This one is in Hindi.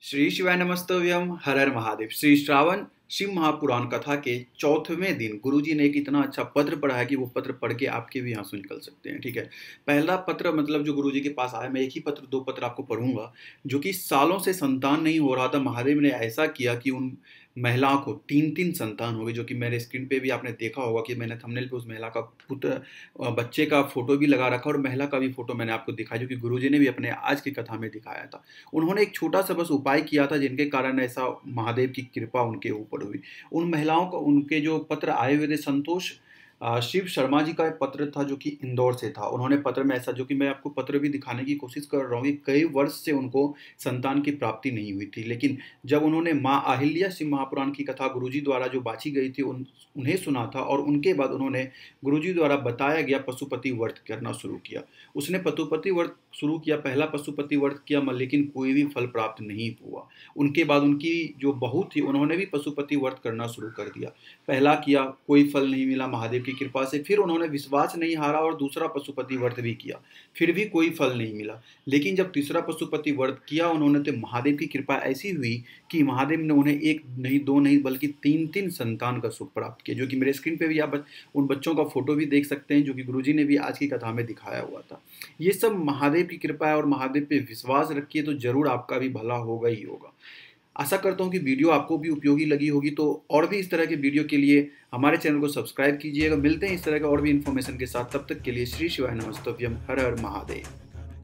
श्री शिवाय नमस्तव्यम हर हर महादेव। श्री श्रावण शिव महापुराण कथा के चौथवें दिन गुरुजी ने एक इतना अच्छा पत्र पढ़ा है कि वो पत्र पढ़ के आपके भी आंसू निकल सकते हैं। ठीक है, पहला पत्र मतलब जो गुरुजी के पास आया, मैं एक ही पत्र दो पत्र आपको पढ़ूंगा। जो कि सालों से संतान नहीं हो रहा था, महादेव ने ऐसा किया कि उन महिलाओं को तीन तीन संतान हो गए। जो कि मेरे स्क्रीन पे भी आपने देखा होगा कि मैंने थंबनेल पे उस महिला का पुत्र बच्चे का फोटो भी लगा रखा और महिला का भी फोटो मैंने आपको दिखाया, जो कि गुरुजी ने भी अपने आज की कथा में दिखाया था। उन्होंने एक छोटा सा बस उपाय किया था जिनके कारण ऐसा महादेव की कृपा उनके ऊपर हुई। उन महिलाओं को उनके जो पत्र आए हुए थे, संतोष शिव शर्मा जी का एक पत्र था जो कि इंदौर से था। उन्होंने पत्र में ऐसा, जो कि मैं आपको पत्र भी दिखाने की कोशिश कर रहा हूँ, कि कई वर्ष से उनको संतान की प्राप्ति नहीं हुई थी। लेकिन जब उन्होंने माँ अहिल्या शिव महापुराण की कथा गुरुजी द्वारा जो बाची गई थी उन्हें सुना था, और उनके बाद उन्होंने गुरुजी द्वारा बताया गया पशुपति व्रत करना शुरू किया। उसने पशुपति व्रत शुरू किया, पहला पशुपति व्रत किया, लेकिन कोई भी फल प्राप्त नहीं हुआ। उनके बाद उनकी जो बहू थी उन्होंने भी पशुपति व्रत करना शुरू कर दिया। पहला किया, कोई फल नहीं मिला महादेव की कृपा से। फिर उन्होंने विश्वास नहीं हारा और दूसरा पशुपति व्रत भी किया, फिर भी कोई फल नहीं मिला। लेकिन जब तीसरा पशुपति व्रत किया उन्होंने, तो महादेव की कृपा ऐसी हुई कि महादेव ने उन्हें एक नहीं दो नहीं बल्कि तीन तीन संतान का सुख प्राप्त किया। जो कि मेरे स्क्रीन पे भी आप उन बच्चों का फोटो भी देख सकते हैं, जो कि गुरुजी ने भी आज की कथा में दिखाया हुआ था। ये सब महादेव की कृपा है, और महादेव पे विश्वास रखिए तो जरूर आपका भी भला होगा ही होगा। आशा करता हूँ कि वीडियो आपको भी उपयोगी लगी होगी। तो और भी इस तरह के वीडियो के लिए हमारे चैनल को सब्सक्राइब कीजिएगा। मिलते हैं इस तरह के और भी इन्फॉर्मेशन के साथ, तब तक के लिए श्री शिवाय नमस्तव्यम हर हर महादेव।